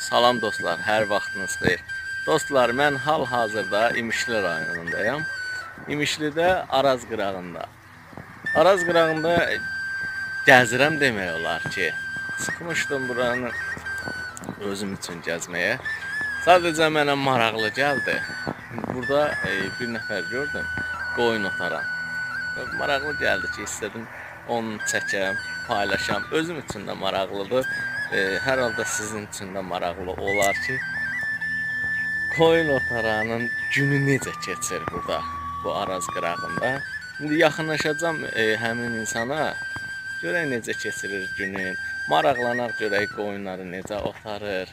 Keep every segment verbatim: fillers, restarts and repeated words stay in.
Salam dostlar, hər vaxtınız xeyir. Dostlar, mən hal-hazırda İmişli rayonundayım. İmişlidə Araz qırağında. Araz qırağında gəzirəm demək olar ki. Çıxmışdım buranı özüm üçün gəzməyə. Sadəcə mənə maraqlı gəldi. Burada e, bir nəfər gördüm, qoyun otaran. Maraqlı gəldi ki, istədim onu çəkəm, paylaşam. Özüm üçün də maraqlıdır. E, hər halda sizin üçün də maraqlı olar ki, qoyun otaranın günü necə keçir burada, bu Araz qırağında. İndi yaxınlaşacağım e, həmin insana, görək necə keçirir günün, maraqlanaq görək qoyunları necə otarır.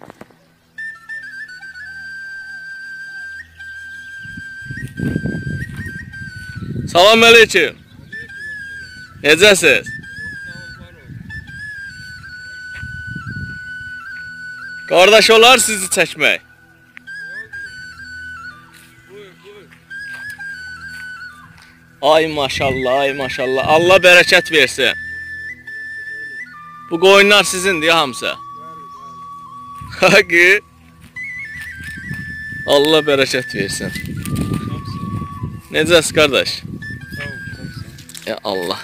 Salam aleyküm. Necəsiz? Qardaş olar sizi çəkmək. Ay maşallah, ay maşallah. Allah bərəkət versin. Bu qoyunlar sizindir hamısı. Haqi. Allah bərəkət versin. Necəsiz qardaş? Ya Allah.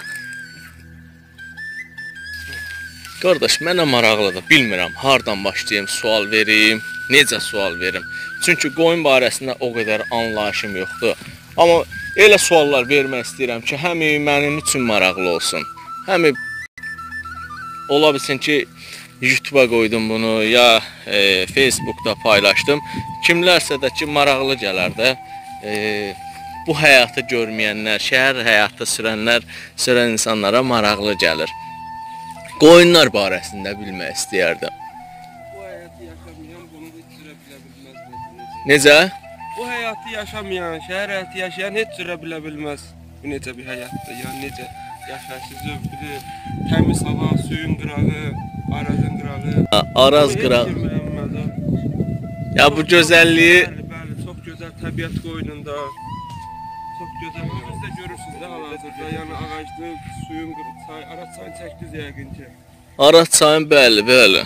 Qardaş, mənə maraqlıdır, bilmirəm, hardan başlayayım, sual verim, necə sual verim. Çünki qoyun barəsində o qədər anlayışım yoxdur. Amma elə suallar vermək istəyirəm ki, həm mənim üçün maraqlı olsun, həm ola bilsin ki, YouTube'a qoydum bunu, ya e, Facebook'da paylaşdım. Kimlərsə də ki, maraqlı gələr də, e, bu həyatı görməyənlər, şəhər həyatı sürənlər, sürən insanlara maraqlı gəlir. Qoyunlar barəsində bilmək istəyərdim. Bu həyatı yaşamayan bunu heç cürə bilə bilməz. Necə? Bu həyatı yaşamayan, şəhər həyatı yaşayan heç cürə bilə bilməz. Bu necə bir həyatdır, yəni necə yaşayışı zövqlü, təmiz hava, suyun qırağı, Arazın qırağı. Araz qırağı. Ya bu gözəlliyi... Bəli, bəli, çox gözəl təbiət qoynunda. Çox gözəl. Siz də görürsünüz də hal-hazırda, yəni ağaclı, suyun qırağı, Araz çayını çəkdiniz yəqin ki. Araz çayın bəli, bəli.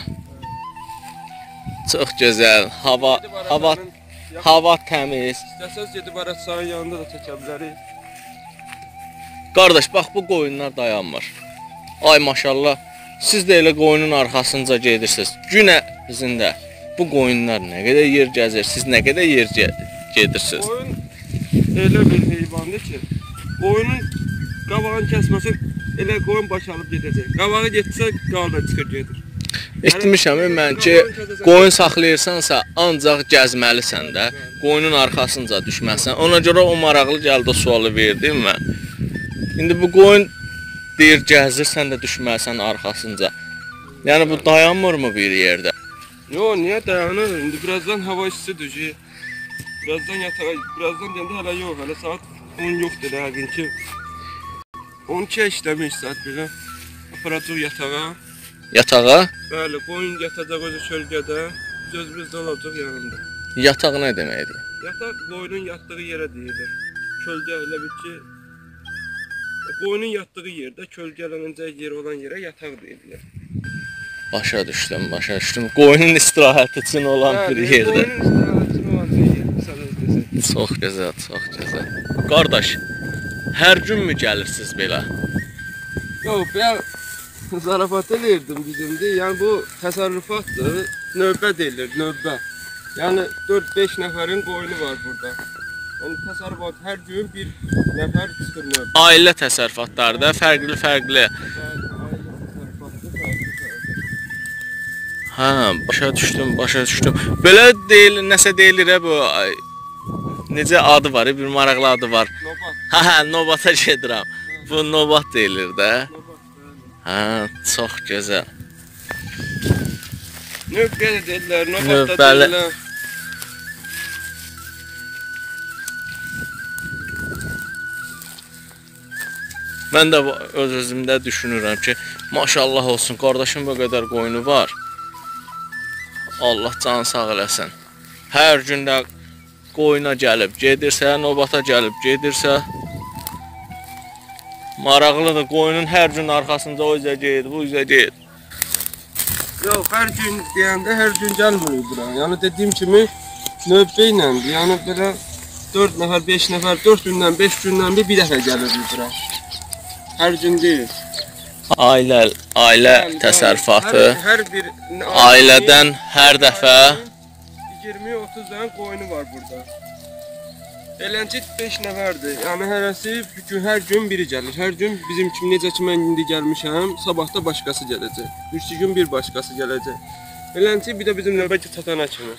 Çox gözəl, hava, hava, hava təmiz. İstəsəz gedib Araz çayın yanında da çəkə bilərik. Qardaş, bax bu qoyunlar dayanmır. Ay maşallah, siz də elə qoyunun arxasınca gedirsiniz. Gün ərzində bu qoyunlar nə qədər yer gəzir, siz nə qədər yer gedirsiniz? Qoyun elə bir heyvandır ki, qoyunun qabağını kəsməsin, elə qoyun baş alıb gedəcək. Qabağı getsə, qarda çıxır gedir. Etmişəm mən ki, qoyun saxlayırsansa ancaq gəzməlisən də, qoyunun arxasınca düşməlisən. Ona görə o maraqlı gəldi, o sualı verdim mən. İndi bu qoyun deyir, gəzirsən də düşməlisən arxasınca. Yəni bu dayanmırmı bir yerdə? Yox, niyə dayanır? İndi birazdan hava istidir ki, birazdan yatağa, birazdan deyəndə hələ yox, hələ saat on yoxdur yəqin ki. on ikiyə işləmək saat belə, aparacaq yatağa. Yatağa? Bəli, qoyun yatacaq özü kölgədə, göz bizdə olacaq yanında. Yataq nə deməkdir? Yataq qoyunun yatdığı yerə deyilir. Kölgə elə bir ki, qoyunun yatdığı yerdə, kölgələnincək yer olan yerə yataq deyilir. Başa düşdüm, başa düşdüm. Qoyunun istirahəti üçün olan bir yerdə. Qoyunun istirahəti üçün olan bir yer, sənə desək. Çox gözəl, çox gözəl. Qardaş, hər günmü gəlirsiniz belə? Yox, belə zarafat eləyirdim bizimdir. Yəni bu təsərrüfatdır, növbə deyilir, növbə. Yəni dörd beş nəfərin qoyunu var burada. Yəni təsərrüfat hər gün bir nəfər çıxır növbə. Ailə təsərrüfatları da fərqli-fərqli. Hə, başa düşdüm, başa düşdüm. Belə deyil, nəsə deyilir bu, necə adı var, bir maraqlı adı var. Nobat. Hə, hə, nobata gedirəm. Bu nobat deyilir də. Nobat, Hə, çox gözəl. növbə də deyirlər, nobat da Növbəli. deyirlər. Mən də öz-özümdə düşünürəm ki, maşallah olsun, qardaşım bu qədər qoyunu var. Allah canı sağ eləsin. Hər gündə qoyuna gəlib gedirsə, nobata gəlib gedirsə, maraqlıdır. Qoyunun hər gün arxasında o üzə gedir, bu üzə gedir. Yox, hər gün deyəndə hər gün gəlmirik bura. Yəni dediyim kimi növbə iləndir. Yəni belə dörd nəfər, beş nəfər, dörd gündən, beş gündən bir, bir dəfə gəlirik bura. Hər gün deyil. Ailə, ailə təsərrüfatı. Hər, hər bir ailədən hər dəfə iyirmi otuz dənə qoyunu var burada. Eləncə beş nəfərdir. Yəni hərəsi bütün hər gün biri gəlir. Hər gün bizim kimi necə ki mən indi gəlmişəm, sabah da başqası gələcək. Üçü gün bir başqası gələcək. Eləncə bir də bizim növbə çatana kimi.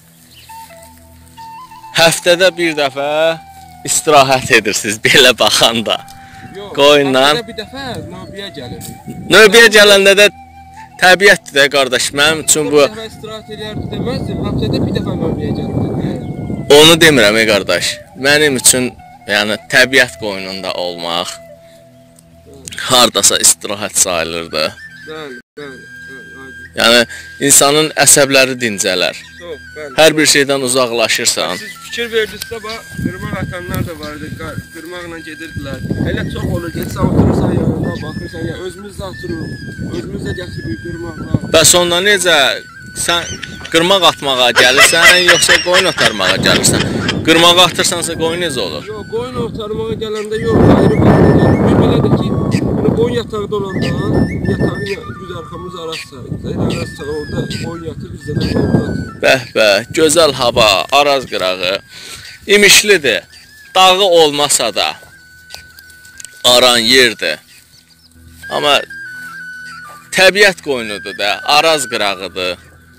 Həftədə bir dəfə istirahət edirsiniz belə baxanda. Yox, qoyunla. Həftədə bir dəfə növbəyə gəlirik. Növbəyə gələndə də təbiətdir də qardaş. Mənim üçün bu Bir dəfə istirahət edərdi deməzdim. Həftədə bir dəfə növbəyə gəlirik. onu demirəm ey qardaş. Mənim üçün yəni təbiət qoynunda olmaq hardasa istirahət sayılırdı. Bəli, bəli, bəli. Yəni insanın əsəbləri dincələr. Çox, bəli. Hər bir şeydən uzaqlaşırsan. Siz fikir verdinizsə, bax, qırmaq atanlar da vardı, qırmaqla gedirdilər. Elə çox olur, getsən oturursan yanında, baxırsan, ya özümüz də otururuq, özümüz də gətiririk qırmaqla. Bəs onda necə sən qırmaq atmağa gəlirsən, yoxsa qoyun otarmağa gəlirsən? Qırmağa atırsansa qoyun necə olur? Yox, qoyun otarmağa gələndə yox, ayrı baxırlar. Bir belədir ki, qoyun yataqda olanda, yatağı düz arxamız arası, arası orada qoyun yatır, bizdə də orada. Bəh bəh, gözəl hava, Araz qırağı, imişlidir. Dağı olmasa da aran yerdir. Amma təbiət qoynudur da, Araz qırağıdır.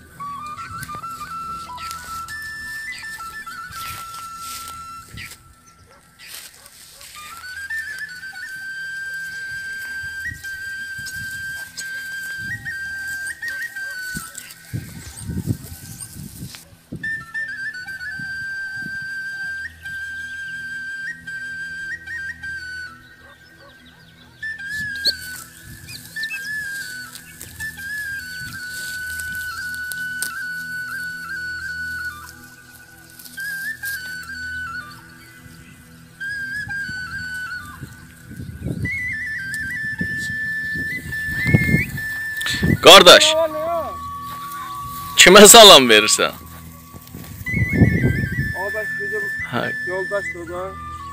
Qardaş, kimə salam verirsən? Ağabeş bizim Hə, yoldaşdır da.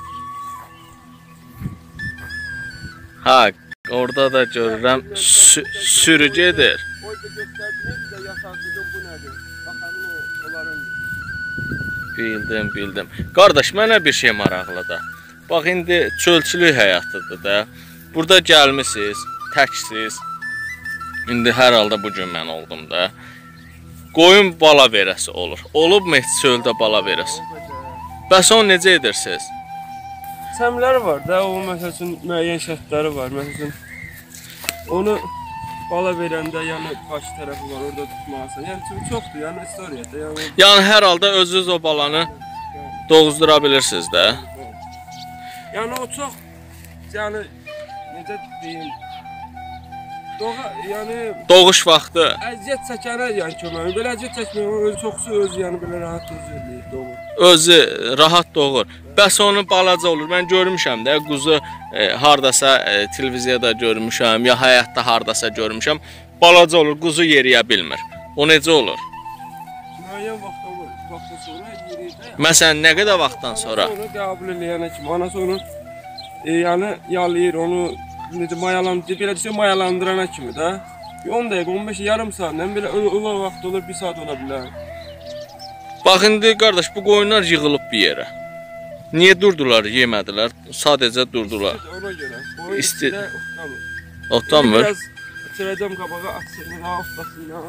ha, orada da görürəm sü sürücüdür. Oy da göstərdiniz bizə yataq bizim bu nədir? Baxanın o, onların. Bildim, bildim. Qardaş, mənə bir şey maraqlıdır. Bax, indi çölçülük həyatıdır da. Burada gəlmisiniz, təksiz. İndi hər halda bu gün mən oldum da. Qoyun bala verəsi olur. Olubmu heç çöldə bala verəsi? Bəs onu necə edirsiniz? Səmlər var da, o məsəl üçün müəyyən şərtləri var. Məsəl üçün onu bala verəndə yəni qarşı tərəfi var, orada tutmalısan. Yəni çox çoxdur, yəni istoriyadır. Yəni Yəni hər halda özünüz o balanı doğuzdura bilirsiniz də. Yəni o çox yəni necə deyim? Doğa, yəni Doğuş vaxtı əziyyət çəkənə yəni kömək. Belə əziyyət çəkmir, öz çoxsu öz yəni belə rahat öz eləyir, doğur. özü rahat doğur. Bəs onu balaca olur. Mən görmüşəm də quzu e, hardasa e, televiziyada görmüşəm, ya həyatda hardasa görmüşəm. Balaca olur, quzu yeriyə bilmir. O necə olur? Müəyyən vaxt olur, vaxtdan sonra yeriyir. Məsələn, nə qədər vaxtdan sonra? Sonra qəbul eləyənə kimi, anası onu e, yəni yalayır, onu necə mayalandırır, belə desə mayalandırana kimi də. on dəqiqə, on beş yarım saatdan belə ula vaxt olur, bir saat ola bilər. Bax indi qardaş, bu qoyunlar yığılıb bir yerə. Niyə durdular, yemədilər? Sadəcə durdular. Ona görə. Qoyun İsti- üstündə otlanır. Otlanmır. Biraz çörəcəm qabağa açsın, ha, otlasın, ha.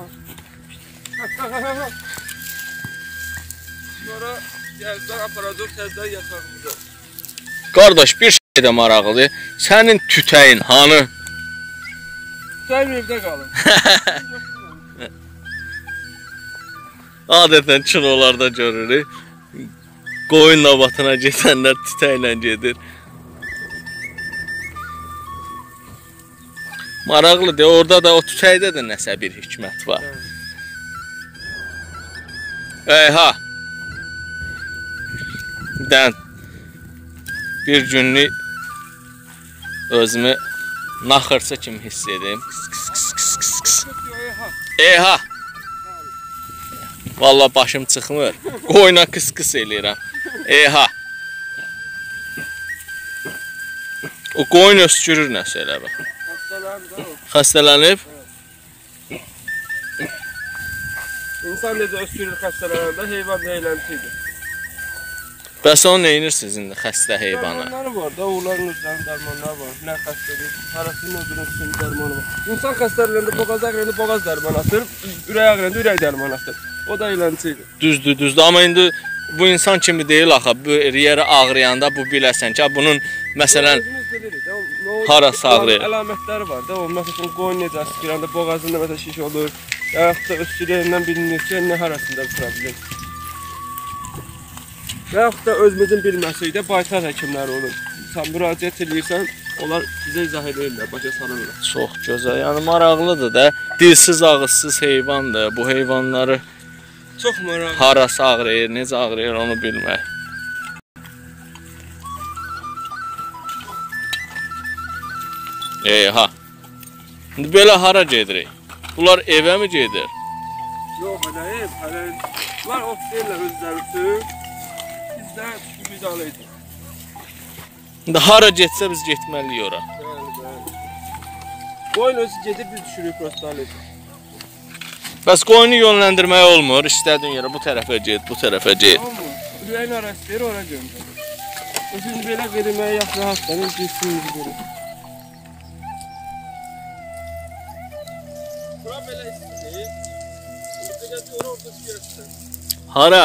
Sonra gəldən aparacaq, təzdən yatağımıza. Qardaş, bir şey də maraqlıdır. Sənin tütəyin hanı? Sən evdə qalın. Adətən kinolarda görürük. Qoyun nabatına gedənlər tütəklə gedir. Maraqlıdır. Orada da o tütəkdə də nəsə bir hikmət var. Eyha. Dən bir günlük özümü naxırçı kimi hiss edim. Eyha. Vallahi başım çıxmır. Qoyuna qıs-qıs eləyirəm. Eyha. O qoyun öskürür nəsə elə bax. Xəstələnib də o. Xəstələnib? İnsan necə öskürür xəstələnəndə, heyvan da eyləntidir. Bəs onu neyinirsiniz indi xəstə heyvana? Dərmanları var da, onların özlərinin dərmanları var. Nə xəstədir, parasının özünün üçün dərmanı var. İnsan xəstələnəndə boğaz ağrıyanda boğaz dərmanı atır, ürək ağrıyanda ürək dərmanı atır. O da eyləntidir. Düzdür, düzdür. Amma indi bu insan kimi deyil axı. Bu yeri ağrıyanda bu biləsən ki, bunun məsələn Özümüz bilirik də, o- harası ağrıyır? Əlamətləri var da, o məsələn qoyun necə öskürəndə boğazında məsələn şiş olur. Yaxud da öskürəyindən bilinir ki, nə harasında bir problem. Və yaxud da özümüzün bilməsiylə baytar həkimləri olur. Sən müraciət edirsən, onlar bizə izah edirlər, başa salırlar. Çox gözəl. Yəni maraqlıdır da. Dilsiz, ağızsız heyvandır. Bu heyvanları Çox maraqlı. harası ağrıyır, necə ağrıyır onu bilmək. Eyha. İndi belə hara gedirik? Bunlar evə mi gedir? Yox, hələ ev, hələ bunlar ot deyirlər özləri üçün. Biz də biz alıyorduk. İndi hara getsə biz getməliyik ora. Bəli, bəli. Qoyun özü gedib biz düşürük prosta alıyorduk. Bəs qoyunu yönləndirmək olmur. İstədiyin yerə bu tərəfə get, bu tərəfə get. Tamam. Ürəyin arası deyir, ora göndərir. Özünü belə verməyə yaxşı rahatlanır, cinsimizi görür. Bura belə istəyir. Burada gətir, ora orada siyasın. Hara?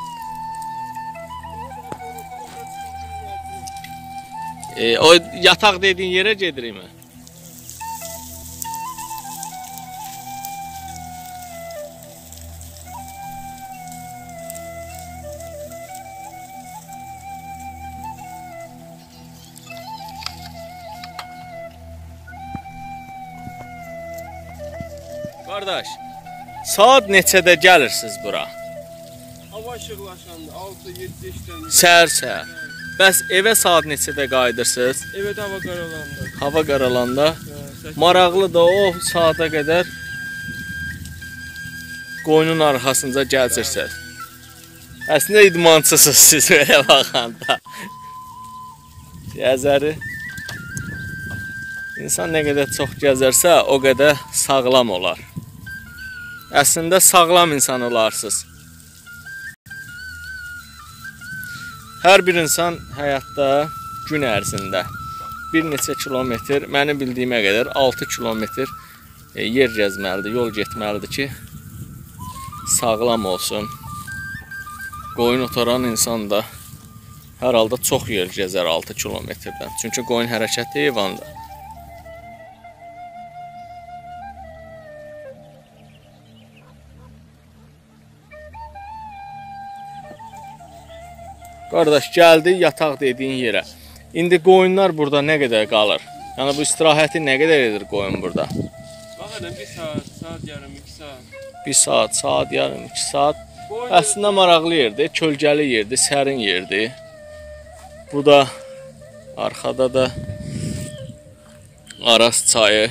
E, o yataq dediyin yerə gedirik mi? Qardaş, saat neçədə gəlirsiniz bura? Hava işıqlaşanda altı yeddi işdən. Səhər-səhər. Bəs evə saat neçədə qayıdırsınız? Evet, hava qaralanda. Hava qaralanda. Hə, Maraqlı da o saata qədər qoyunun arxasınca gəzirsiniz. Əslində idmançısınız siz belə baxanda. Gəzəri. İnsan nə qədər çox gəzərsə, o qədər sağlam olar. Əslində sağlam insan olarsınız. Hər bir insan həyatda gün ərzində bir neçə kilometr, mənim bildiyimə qədər altı kilometr yer gəzməlidir, yol getməlidir ki, sağlam olsun. Qoyun otaran insan da hər halda çox yer gəzər altı kilometrdən. Çünki qoyun hərəkətli heyvandır. Qardaş, gəldi yataq dediyin yerə. İndi qoyunlar burada nə qədər qalır? Yəni bu istirahəti nə qədər edir qoyun burada? Bax elə bir saat, saat yarım, iki saat. Bir saat, saat yarım, iki saat. Əslində maraqlı yerdir, kölgəli yerdir, sərin yerdir. Bu da arxada da Araz çayı.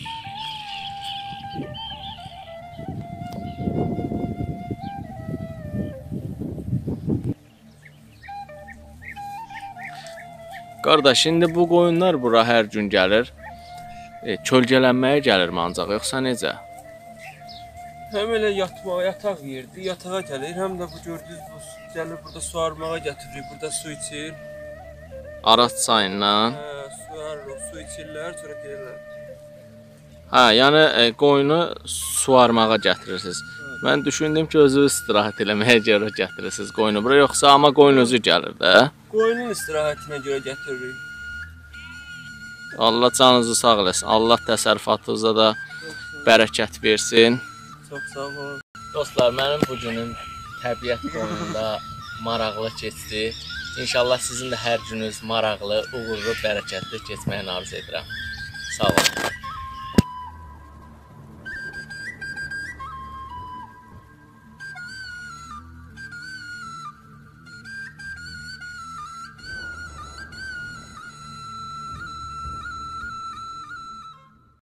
Qardaş, indi bu qoyunlar bura hər gün gəlir. E, kölgələnməyə gəlirmi ancaq, yoxsa necə? Həm elə yatmağa, yataq yerdir, yatağa gəlir, həm də bu gördüyünüz bu gəlir burada su armağa gətirir, burada su içir. Araz çayından. Hə, su arır, su içirlər, sonra gəlirlər. Hə, yəni e, qoyunu suarmağa gətirirsiniz. Mən düşündüm ki, özü istirahət eləməyə görə gətirirsiniz qoyunu bura, yoxsa amma qoyun özü gəlir də. Qoyunun istirahətinə görə gətiririk. Allah canınızı sağ eləsin. Allah təsərrüfatınıza da bərəkət versin. Çox sağ olun. Dostlar, mənim bu günüm təbiət qoyununda maraqlı keçdi. İnşallah sizin də hər gününüz maraqlı, uğurlu, bərəkətli keçməyini arzu edirəm. Sağ olun.